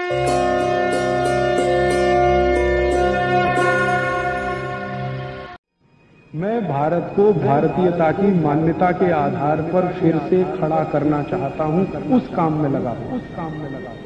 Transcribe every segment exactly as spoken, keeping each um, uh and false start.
मैं भारत को भारतीयता की मान्यता के आधार पर फिर से खड़ा करना चाहता हूं, उस काम में लगा हूं, उस काम में लगा हूं।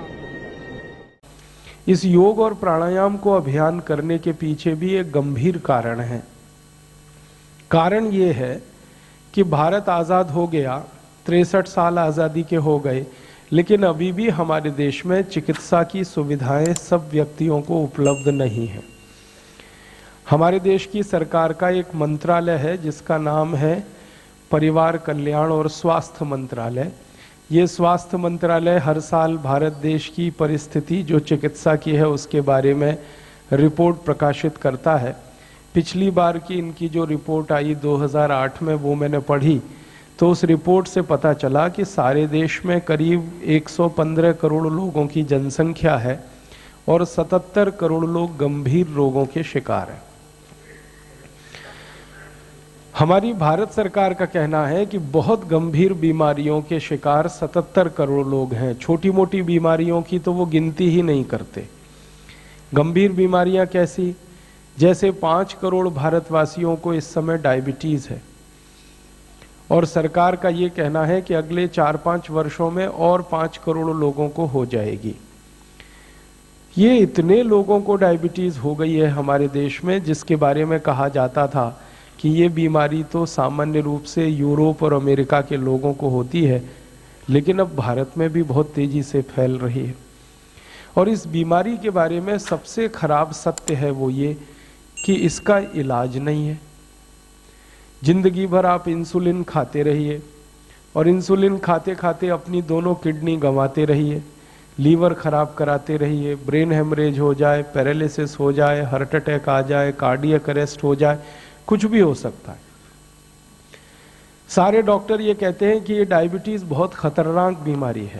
इस योग और प्राणायाम को अभियान करने के पीछे भी एक गंभीर कारण है। कारण ये है कि भारत आजाद हो गया, तिरसठ साल आजादी के हो गए, लेकिन अभी भी हमारे देश में चिकित्सा की सुविधाएं सब व्यक्तियों को उपलब्ध नहीं है। हमारे देश की सरकार का एक मंत्रालय है जिसका नाम है परिवार कल्याण और स्वास्थ्य मंत्रालय। ये स्वास्थ्य मंत्रालय हर साल भारत देश की परिस्थिति जो चिकित्सा की है उसके बारे में रिपोर्ट प्रकाशित करता है। पिछली बार की इनकी जो रिपोर्ट आई दो हज़ार आठ में, वो मैंने पढ़ी, तो उस रिपोर्ट से पता चला कि सारे देश में करीब एक सौ पंद्रह करोड़ लोगों की जनसंख्या है और सतहत्तर करोड़ लोग गंभीर रोगों के शिकार हैं। हमारी भारत सरकार का कहना है कि बहुत गंभीर बीमारियों के शिकार सतहत्तर करोड़ लोग हैं। छोटी मोटी बीमारियों की तो वो गिनती ही नहीं करते। गंभीर बीमारियां कैसी? जैसे पाँच करोड़ भारतवासियों को इस समय डायबिटीज है और सरकार का ये कहना है कि अगले चार पाँच वर्षों में और पाँच करोड़ लोगों को हो जाएगी। ये इतने लोगों को डायबिटीज हो गई है हमारे देश में, जिसके बारे में कहा जाता था कि ये बीमारी तो सामान्य रूप से यूरोप और अमेरिका के लोगों को होती है, लेकिन अब भारत में भी बहुत तेजी से फैल रही है। और इस बीमारी के बारे में सबसे खराब सत्य है वो ये कि इसका इलाज नहीं है। जिंदगी भर आप इंसुलिन खाते रहिए और इंसुलिन खाते खाते अपनी दोनों किडनी गंवाते रहिए, लीवर खराब कराते रहिए, ब्रेन हेमरेज हो जाए, पैरालिसिस हो जाए, हार्ट अटैक आ जाए, कार्डियक अरेस्ट हो जाए, कुछ भी हो सकता है। सारे डॉक्टर ये कहते हैं कि ये डायबिटीज बहुत खतरनाक बीमारी है।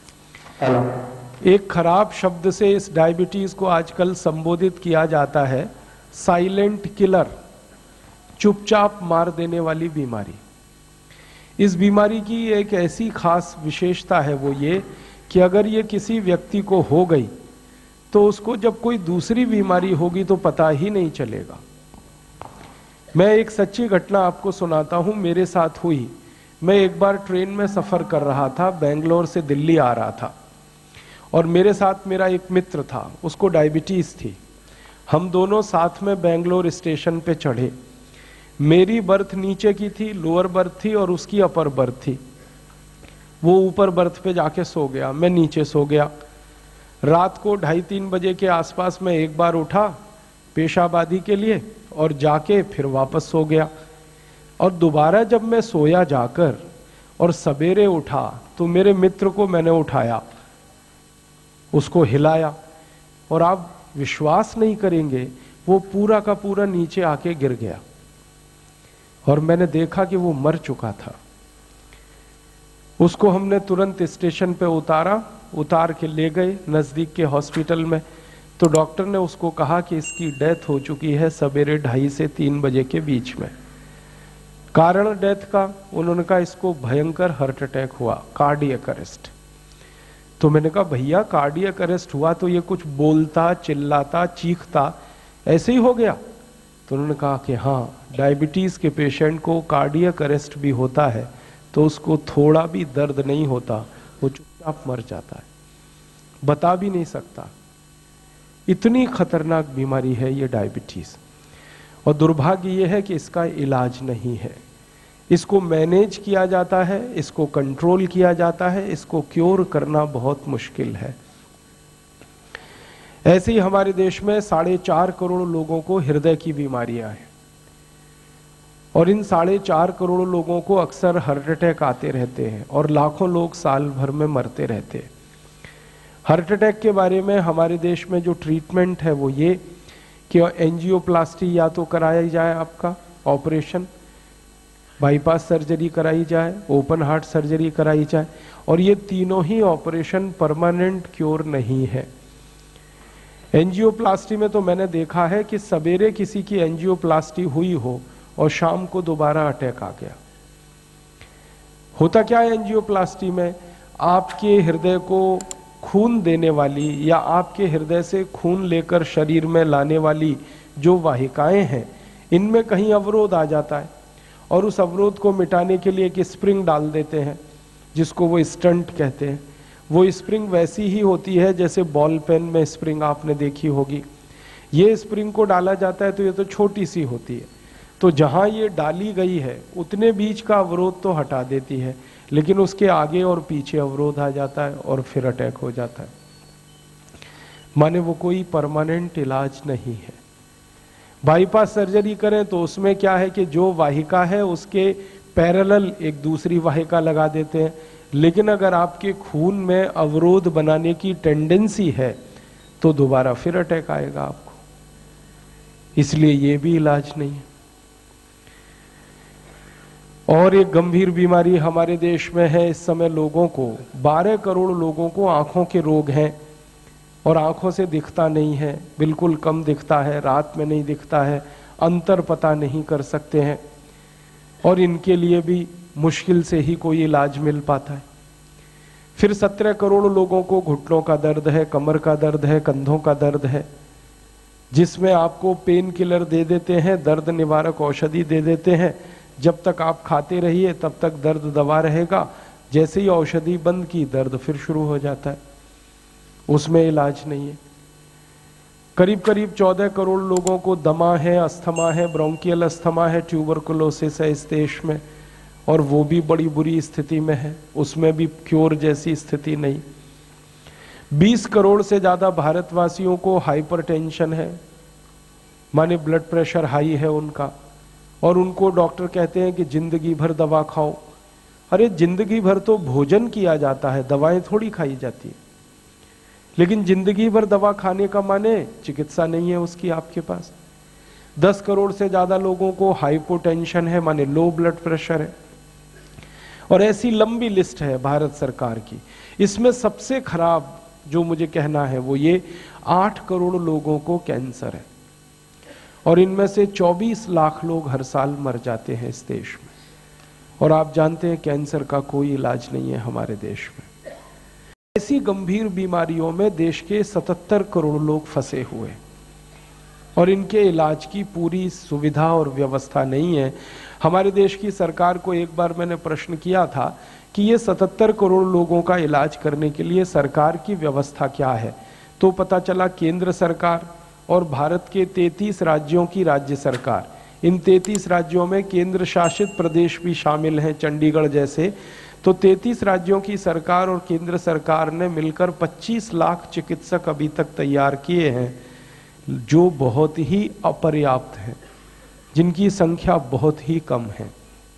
एक खराब शब्द से इस डायबिटीज को आजकल संबोधित किया जाता है, साइलेंट किलर, चुपचाप मार देने वाली बीमारी। इस बीमारी की एक ऐसी खास विशेषता है वो ये कि अगर ये किसी व्यक्ति को हो गई तो उसको जब कोई दूसरी बीमारी होगी तो पता ही नहीं चलेगा। मैं एक सच्ची घटना आपको सुनाता हूं, मेरे साथ हुई। मैं एक बार ट्रेन में सफर कर रहा था, बेंगलोर से दिल्ली आ रहा था और मेरे साथ मेरा एक मित्र था, उसको डायबिटीज थी। हम दोनों साथ में बेंगलोर स्टेशन पे चढ़े। मेरी बर्थ नीचे की थी, लोअर बर्थ थी, और उसकी अपर बर्थ थी। वो ऊपर बर्थ पे जाके सो गया, मैं नीचे सो गया। रात को ढाई तीन बजे के आसपास मैं एक बार उठा पेशाब आदि के लिए और जाके फिर वापस सो गया। और दोबारा जब मैं सोया जाकर और सवेरे उठा तो मेरे मित्र को मैंने उठाया, उसको हिलाया और आप विश्वास नहीं करेंगे, वो पूरा का पूरा नीचे आके गिर गया और मैंने देखा कि वो मर चुका था। उसको हमने तुरंत स्टेशन पे उतारा, उतार के ले गए नजदीक के हॉस्पिटल में। तो डॉक्टर ने उसको कहा कि इसकी डेथ हो चुकी है सवेरे ढाई से तीन बजे के बीच में। कारण डेथ का उन्होंने कहा इसको भयंकर हार्ट अटैक हुआ, कार्डियक अरेस्ट। तो मैंने कहा भैया कार्डियक अरेस्ट हुआ तो ये कुछ बोलता, चिल्लाता, चीखता, ऐसे ही हो गया? तो उन्होंने कहा कि हाँ, डायबिटीज के पेशेंट को कार्डियक अरेस्ट भी होता है तो उसको थोड़ा भी दर्द नहीं होता, वो चुपचाप मर जाता है, बता भी नहीं सकता। इतनी खतरनाक बीमारी है ये डायबिटीज। और दुर्भाग्य ये है कि इसका इलाज नहीं है। इसको मैनेज किया जाता है, इसको कंट्रोल किया जाता है, इसको क्योर करना बहुत मुश्किल है। ऐसे ही हमारे देश में साढ़े चार करोड़ लोगों को हृदय की बीमारियां हैं और इन साढ़े चार करोड़ लोगों को अक्सर हार्ट अटैक आते रहते हैं और लाखों लोग साल भर में मरते रहते हैं। हार्ट अटैक के बारे में हमारे देश में जो ट्रीटमेंट है वो ये कि एंजियोप्लास्टी या तो कराया जाए, आपका ऑपरेशन, बाईपास सर्जरी कराई जाए, ओपन हार्ट सर्जरी कराई जाए, और ये तीनों ही ऑपरेशन परमानेंट क्योर नहीं है। एंजियोप्लास्टी में तो मैंने देखा है कि सवेरे किसी की एंजियोप्लास्टी हुई हो और शाम को दोबारा अटैक आ गया। होता क्या है एंजियोप्लास्टी में, आपके हृदय को खून देने वाली या आपके हृदय से खून लेकर शरीर में लाने वाली जो वाहिकाएं हैं, इनमें कहीं अवरोध आ जाता है और उस अवरोध को मिटाने के लिए एक स्प्रिंग डाल देते हैं जिसको वो स्टंट कहते हैं। वो स्प्रिंग वैसी ही होती है जैसे बॉल पेन में स्प्रिंग आपने देखी होगी। ये स्प्रिंग को डाला जाता है तो ये तो छोटी सी होती है, तो जहां ये डाली गई है उतने बीच का अवरोध तो हटा देती है, लेकिन उसके आगे और पीछे अवरोध आ जाता है और फिर अटैक हो जाता है। माने वो कोई परमानेंट इलाज नहीं है। बाईपास सर्जरी करें तो उसमें क्या है कि जो वाहिका है उसके पैरेलल एक दूसरी वाहिका लगा देते हैं, लेकिन अगर आपके खून में अवरोध बनाने की टेंडेंसी है तो दोबारा फिर अटैक आएगा आपको, इसलिए ये भी इलाज नहीं है। और एक गंभीर बीमारी हमारे देश में है इस समय, लोगों को बारह करोड़ लोगों को आंखों के रोग हैं और आंखों से दिखता नहीं है, बिल्कुल कम दिखता है, रात में नहीं दिखता है, अंतर पता नहीं कर सकते हैं और इनके लिए भी मुश्किल से ही कोई इलाज मिल पाता है। फिर सत्रह करोड़ लोगों को घुटनों का दर्द है, कमर का दर्द है, कंधों का दर्द है, जिसमें आपको पेन किलर दे देते हैं, दर्द निवारक औषधि दे देते हैं, जब तक आप खाते रहिए तब तक दर्द दबा रहेगा, जैसे ही औषधि बंद की दर्द फिर शुरू हो जाता है, उसमें इलाज नहीं है। करीब करीब चौदह करोड़ लोगों को दमा है, अस्थमा है, ब्रोंकियल अस्थमा है, ट्यूबरकुलोसिस है इस देश में, और वो भी बड़ी बुरी स्थिति में है, उसमें भी क्योर जैसी स्थिति नहीं। बीस करोड़ से ज्यादा भारतवासियों को हाइपरटेंशन है, माने ब्लड प्रेशर हाई है उनका, और उनको डॉक्टर कहते हैं कि जिंदगी भर दवा खाओ। अरे जिंदगी भर तो भोजन किया जाता है, दवाएं थोड़ी खाई जाती है, लेकिन जिंदगी भर दवा खाने का माने चिकित्सा नहीं है उसकी आपके पास। दस करोड़ से ज्यादा लोगों को हाइपोटेंशन है, माने लो ब्लड प्रेशर है, और ऐसी लंबी लिस्ट है भारत सरकार की। इसमें सबसे खराब जो मुझे कहना है वो ये, आठ करोड़ लोगों को कैंसर है और इनमें से चौबीस लाख लोग हर साल मर जाते हैं इस देश में, और आप जानते हैं कैंसर का कोई इलाज नहीं है हमारे देश में। ऐसी गंभीर बीमारियों में देश के सतहत्तर करोड़ लोग फंसे हुए और इनके इलाज की पूरी सुविधा और व्यवस्था नहीं है। हमारे देश की सरकार को एक बार मैंने प्रश्न किया था कि ये सतहत्तर करोड़ लोगों का इलाज करने के लिए सरकार की व्यवस्था क्या है, तो पता चला केंद्र सरकार और भारत के तैंतीस राज्यों की राज्य सरकार, इन तैंतीस राज्यों में केंद्र शासित प्रदेश भी शामिल हैं चंडीगढ़ जैसे, तो तैंतीस राज्यों की सरकार और केंद्र सरकार ने मिलकर पच्चीस लाख चिकित्सक अभी तक तैयार किए हैं, जो बहुत ही अपर्याप्त हैं, जिनकी संख्या बहुत ही कम है।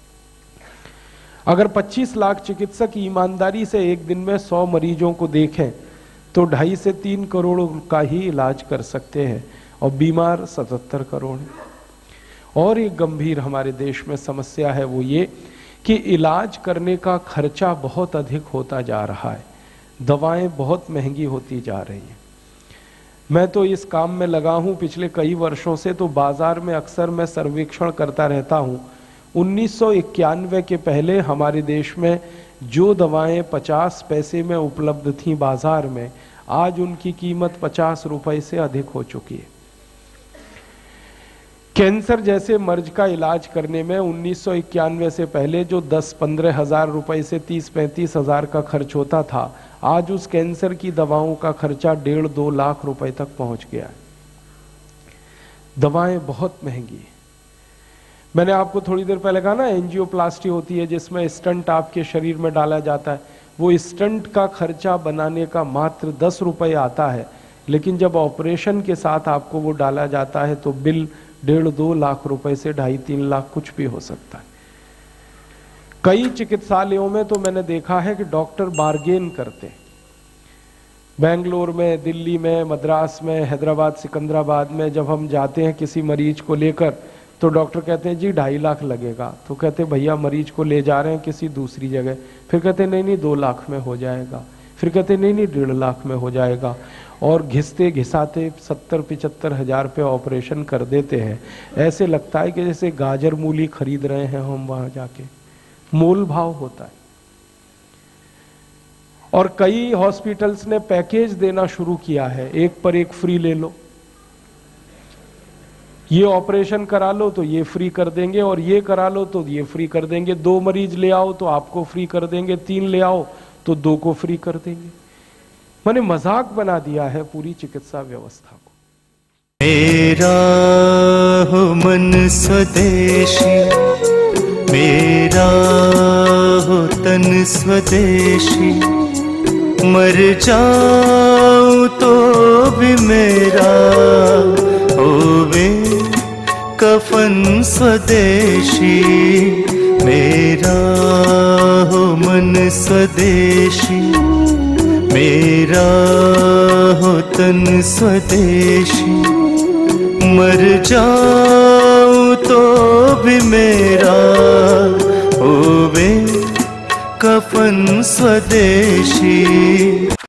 अगर पच्चीस लाख चिकित्सक ईमानदारी से एक दिन में सौ मरीजों को देखें तो ढाई से तीन करोड़ का ही इलाज कर सकते हैं, और बीमार सतहत्तर करोड़। और एक गंभीर हमारे देश में समस्या है वो ये कि इलाज करने का खर्चा बहुत अधिक होता जा रहा है, दवाएं बहुत महंगी होती जा रही हैं। मैं तो इस काम में लगा हूं पिछले कई वर्षों से, तो बाजार में अक्सर मैं सर्वेक्षण करता रहता हूं। उन्नीस सौ इक्यानवे के पहले हमारे देश में जो दवाएं पचास पैसे में उपलब्ध थीं बाजार में, आज उनकी कीमत पचास रुपए से अधिक हो चुकी है। कैंसर जैसे मर्ज का इलाज करने में उन्नीस सौ इक्यानवे से पहले जो दस पंद्रह हजार रुपए से तीस पैंतीस हजार का खर्च होता था, आज उस कैंसर की दवाओं का खर्चा डेढ़ दो लाख रुपए तक पहुंच गया है। दवाएं बहुत महंगी है। मैंने आपको थोड़ी देर पहले कहा ना, एंजियोप्लास्टी होती है जिसमें स्टंट आपके शरीर में डाला जाता है, वो स्टंट का खर्चा बनाने का मात्र दस रुपए आता है, लेकिन जब ऑपरेशन के साथ आपको वो डाला जाता है तो बिल डेढ़ दो लाख रुपए से ढाई तीन लाख कुछ भी हो सकता है। कई चिकित्सालयों में तो मैंने देखा है कि डॉक्टर बार्गेन करते हैं। बेंगलोर में, दिल्ली में, मद्रास में, हैदराबाद, सिकंदराबाद में जब हम जाते हैं किसी मरीज को लेकर, तो डॉक्टर कहते हैं जी ढाई लाख लगेगा, तो कहते हैं भैया मरीज को ले जा रहे हैं किसी दूसरी जगह, फिर कहते हैं नहीं नहीं दो लाख में हो जाएगा, फिर कहते हैं नहीं नहीं डेढ़ लाख में हो जाएगा, और घिसते घिसाते सत्तर पिचहत्तर हजार पे ऑपरेशन कर देते हैं। ऐसे लगता है कि जैसे गाजर मूली खरीद रहे हैं हम वहां जाके, मोल भाव होता है। और कई हॉस्पिटल्स ने पैकेज देना शुरू किया है, एक पर एक फ्री ले लो, ये ऑपरेशन करा लो तो ये फ्री कर देंगे, और ये करा लो तो ये फ्री कर देंगे, दो मरीज ले आओ तो आपको फ्री कर देंगे, तीन ले आओ तो दो को फ्री कर देंगे। मैंने मजाक बना दिया है पूरी चिकित्सा व्यवस्था को। मेरा हो मन स्वदेशी, मेरा हो तन स्वदेशी, मर जाऊं तो भी मेरा होवे कफन स्वदेशी। मेरा हो मन स्वदेशी, मेरा हो तन स्वदेशी, मर जाऊं तो भी मेरा होवे कफन स्वदेशी।